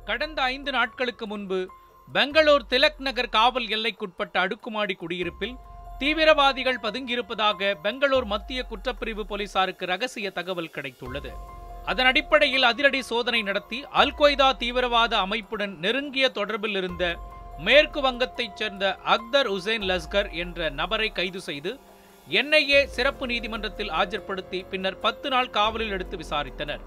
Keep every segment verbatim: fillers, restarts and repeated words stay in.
கடந்த ஐந்து நாட்களுக்கு முன்பு பெங்களூர் திலக் நகர் காவல் எல்லைக்குட்பட்ட அடுக்குமாடி குடியிருப்பில் தீவிரவாதிகள் பதுங்கியிருப்பதாக பெங்களூர் மத்திய குற்றப்பிரிவு போலீசாருக்கு ரகசிய தகவல் கிடைத்துள்ளது. அதன் அடிப்படையில் அதிரடி சோதனை நடத்தி அல் கொய்தா தீவிரவாத அமைப்புடன் நெருங்கிய தொடர்பில் இருந்த மேற்கு வங்கத்தைச் சேர்ந்த அக்தர் உசேன் லஸ்கர் என்ற நபரை கைது செய்து என் ஐ ஏ சிறப்பு நீதிமன்றத்தில் ஆஜர்படுத்தி பின்னர் பத்து நாள் காவலில் எடுத்து விசாரித்தனர்.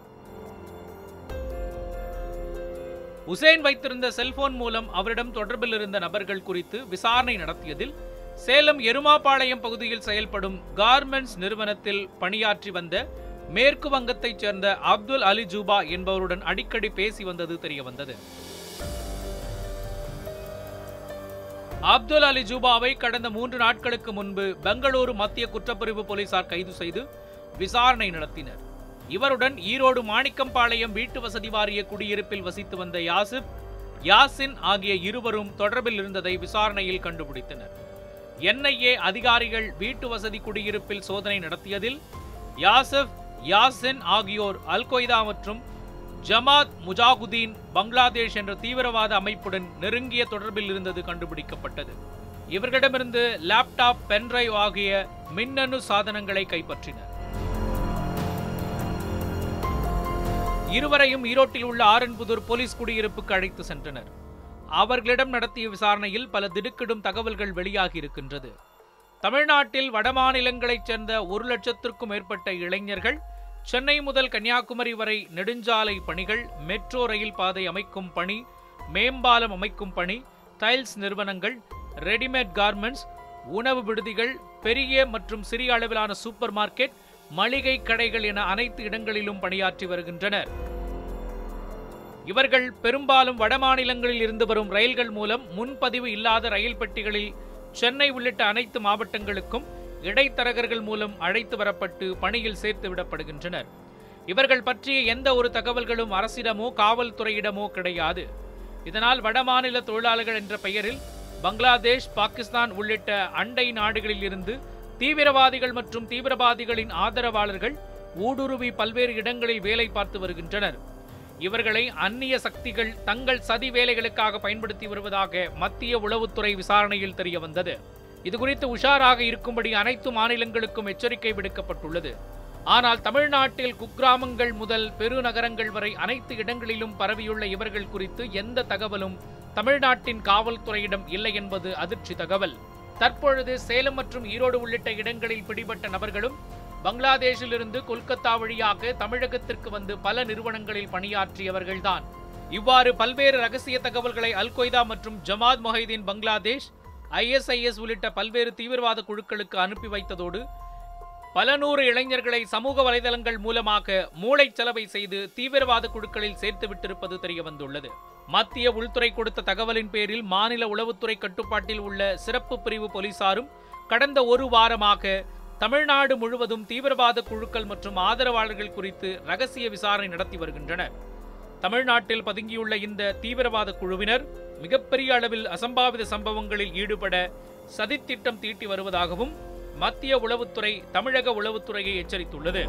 உசேன் வைத்திருந்த செல்போன் மூலம் அவரிடம் தொடர்பில் இருந்த நபர்கள் குறித்து விசாரணை நடத்தியதில் சேலம் எருமாபாளையம் பகுதியில் செயல்படும் கார்மெண்ட்ஸ் நிறுவனத்தில் பணியாற்றி வந்த மேற்கு வங்கத்தைச் சேர்ந்த அப்துல் அலி ஜூபா என்பவருடன் அடிக்கடி பேசி வந்தது தெரியவந்தது. அப்துல் அலி ஜூபாவை கடந்த மூன்று நாட்களுக்கு முன்பு பெங்களூரு மத்திய குற்றப்பிரிவு போலீசார் கைது செய்து விசாரணை நடத்தினர். இவருடன் ஈரோடு மாணிக்கம்பாளையம் வீட்டு வசதி வாரிய குடியிருப்பில் வசித்து வந்த யாசிப், யாசின் ஆகிய இருவரும் தொடர்பில் இருந்ததை விசாரணையில் கண்டுபிடித்தனர். என் ஐ ஏ அதிகாரிகள் வீட்டு வசதி குடியிருப்பில் சோதனை நடத்தியதில் யாசிப், யாசின் ஆகியோர் அல் கொய்தா மற்றும் ஜமாத் முஜாகுதீன் பங்களாதேஷ் என்ற தீவிரவாத அமைப்புடன் நெருங்கிய தொடர்பில் இருந்தது கண்டுபிடிக்கப்பட்டது. இவர்களிடமிருந்து லேப்டாப், பென்டிரைவ் ஆகிய மின்னணு சாதனங்களை கைப்பற்றினர். இருவரையும் ஈரோட்டில் உள்ள ஆரன்புதூர் போலீஸ் குடியிருப்புக்கு அழைத்து சென்றனர். அவர்களிடம் நடத்திய விசாரணையில் பல திடுக்கிடும் தகவல்கள் வெளியாகி இருக்கின்றது. தமிழ்நாட்டில் வடமாநிலங்களைச் சேர்ந்த ஒரு லட்சத்திற்கும் மேற்பட்ட இளைஞர்கள் சென்னை முதல் கன்னியாகுமரி வரை நெடுஞ்சாலை பணிகள், மெட்ரோ ரயில் பாதை அமைக்கும் பணி, மேம்பாலம் அமைக்கும் பணி, டைல்ஸ் நிறுவனங்கள், ரெடிமேட் கார்மெண்ட்ஸ், உணவு விடுதிகள், பெரிய மற்றும் சிறிய அளவிலான சூப்பர் மார்க்கெட், மளிகை கடைகள் என அனைத்து இடங்களிலும் பணியாற்றி வருகின்றனர். இவர்கள் பெரும்பாலும் வடமாநிலங்களில் இருந்து வரும் ரயில்கள் மூலம் முன்பதிவு இல்லாத ரயில் பெட்டிகளில் சென்னை உள்ளிட்ட அனைத்து மாவட்டங்களுக்கும் இடைத்தரகர்கள் மூலம் அழைத்து வரப்பட்டு பணியில் சேர்த்து விடப்படுகின்றனர். இவர்கள் பற்றிய எந்த ஒரு தகவல்களும் அரசிடமோ காவல்துறையிடமோ கிடையாது. இதனால் வடமாநில தொழிலாளர்கள் என்ற பெயரில் பங்களாதேஷ், பாகிஸ்தான் உள்ளிட்ட அண்டை நாடுகளில் இருந்து தீவிரவாதிகள் மற்றும் தீவிரவாதிகளின் ஆதரவாளர்கள் ஊடுருவி பல்வேறு இடங்களில் வேலை பார்த்து வருகின்றனர். இவர்களை அந்நிய சக்திகள் தங்கள் சதி வேலைகளுக்காக பயன்படுத்தி வருவதாக மத்திய உளவுத்துறை விசாரணையில் தெரிய வந்தது. இதுகுறித்து உஷாராக இருக்கும்படி அனைத்து மாநிலங்களுக்கும் எச்சரிக்கை விடுக்கப்பட்டுள்ளது. ஆனால் தமிழ்நாட்டில் குக்கிராமங்கள் முதல் பெருநகரங்கள் வரை அனைத்து இடங்களிலும் பரவியுள்ள இவர்கள் குறித்து எந்த தகவலும் தமிழ்நாட்டின் காவல்துறையிடம் இல்லை என்பது அதிர்ச்சி தகவல். தற்பொழுது சேலம் மற்றும் ஈரோடு உள்ளிட்ட இடங்களில் பிடிபட்ட நபர்களும் பங்களாதேஷிலிருந்து கொல்கத்தா வழியாக தமிழகத்திற்கு வந்து பல நிறுவனங்களில் பணியாற்றியவர்கள்தான். இவ்வாறு பல்வேறு ரகசிய தகவல்களை அல் கொய்தா மற்றும் Jamaat Mujahideen Bangladesh, I S I S உள்ளிட்ட பல்வேறு தீவிரவாத குழுக்களுக்கு அனுப்பி வைத்ததோடு பல நூறு இளைஞர்களை சமூக வலைதளங்கள் மூலமாக மூளைச்சலவை செய்து தீவிரவாத குழுக்களில் சேர்த்து விட்டிருப்பது தெரிய வந்துள்ளது. மத்திய உள்துறை கொடுத்த தகவலின் பேரில் மாநில உளவுத்துறை கட்டுப்பாட்டில் உள்ள சிறப்பு பிரிவு போலீசாரும் கடந்த ஒரு வாரமாக தமிழ்நாடு முழுவதும் தீவிரவாத குழுக்கள் மற்றும் ஆதரவாளர்கள் குறித்து ரகசிய விசாரணை நடத்தி வருகின்றனர். தமிழ்நாட்டில் பதுங்கியுள்ள இந்த தீவிரவாத குழுவினர் மிகப்பெரிய அளவில் அசம்பாவித சம்பவங்களில் ஈடுபட சதித்திட்டம் தீட்டி வருவதாகவும் மத்திய உளவுத்துறை தமிழக உளவுத்துறையை எச்சரித்துள்ளது.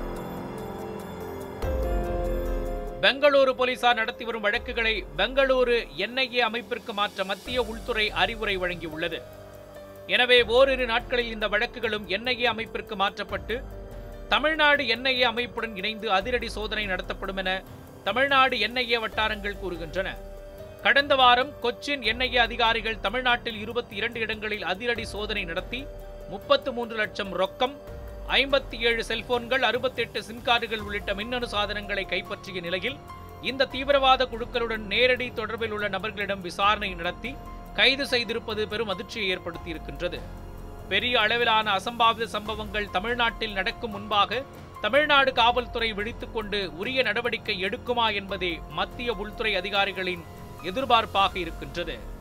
பெங்களூரு போலீசார் நடத்தி வரும் வழக்குகளை பெங்களூரு என் ஐ ஏ அமைப்பிற்கு மாற்ற மத்திய உள்துறை அறிவுரை வழங்கியுள்ளது. எனவே ஓரிரு நாட்களில் இந்த வழக்குகளும் என் ஐ ஏ அமைப்பிற்கு மாற்றப்பட்டு தமிழ்நாடு என் ஐ ஏ அமைப்புடன் இணைந்து அதிரடி சோதனை நடத்தப்படும் என தமிழ்நாடு என் ஐ ஏ வட்டாரங்கள் கூறுகின்றன. கடந்த வாரம் கொச்சின் என் ஐ ஏ அதிகாரிகள் தமிழ்நாட்டில் இருபத்தி இரண்டு இடங்களில் அதிரடி சோதனை நடத்தி முப்பத்து மூன்று லட்சம் ரொக்கம், ஐம்பத்தி ஏழு செல்போன்கள், அறுபத்தி எட்டு சிம் கார்டுகள் உள்ளிட்ட மின்னணு சாதனங்களை கைப்பற்றிய நிலையில் இந்த தீவிரவாத குழுக்களுடன் நேரடி தொடர்பில் உள்ள நபர்களிடம் விசாரணை நடத்தி கைது செய்திருப்பது பெரும் அதிர்ச்சியை ஏற்படுத்தி இருக்கின்றது. பெரிய அளவிலான அசம்பாவித சம்பவங்கள் தமிழ்நாட்டில் நடக்கும் முன்பாக தமிழ்நாடு காவல்துறை விழித்துக் கொண்டு உரிய நடவடிக்கை எடுக்குமா என்பதே மத்திய உள்துறை அதிகாரிகளின் எதிர்பார்ப்பாக இருக்கின்றது.